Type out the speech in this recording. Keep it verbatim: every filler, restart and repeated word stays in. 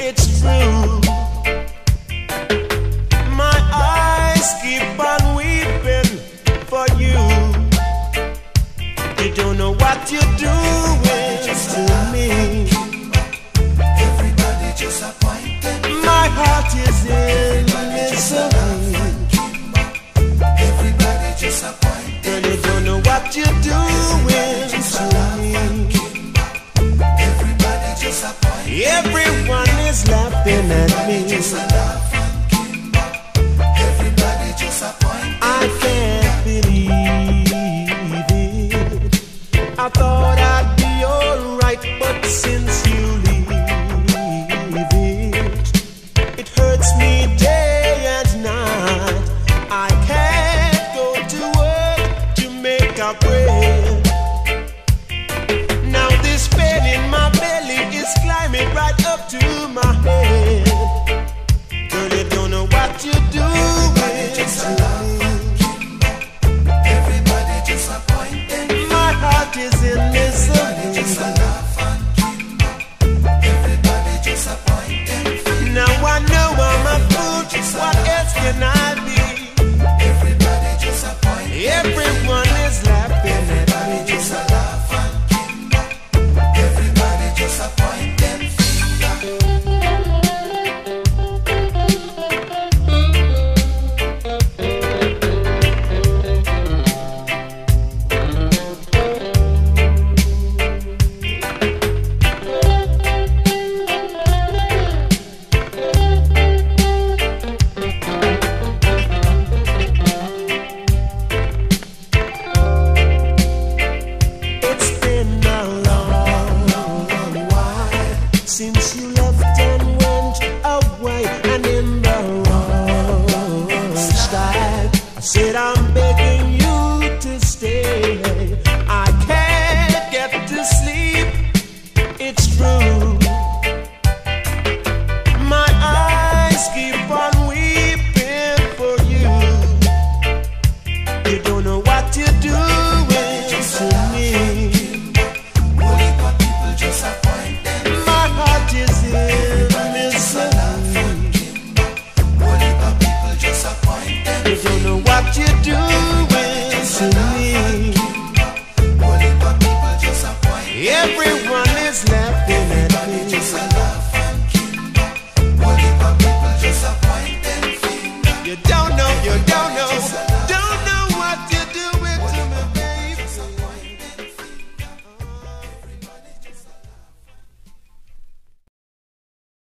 it's true. My eyes keep on weeping for you. You don't know what you're doing to me. Everybody disappointed. My heart is in misery. Everybody disappointed. Girl, you don't know what you're doing to me. Everybody disappointed. Everyone is laughing at me. Everybody disappointed. I can't believe it. I thought I'd be alright, but since you leave it, it hurts me day and night. I can't go to work to make a bread. Now this pain in my belly is climbing right up to my head. Girl, you don't know what you're doing to me. Everybody disappointed. My heart is in misery. Everybody disappointed. Now I know I'm a fool. What else can I be? Everybody disappointed. Everyone is laughing at me. Everybody disappointed. It's been a long while since you left and went away, and in the wrong style I said I'm begging you to stay. I can't get to sleep, it's true. My eyes keep on weeping for you. You don't know what you're doing to me. People disappointed. My heart is in misery. People disappointed. You don't know what you're doing to me.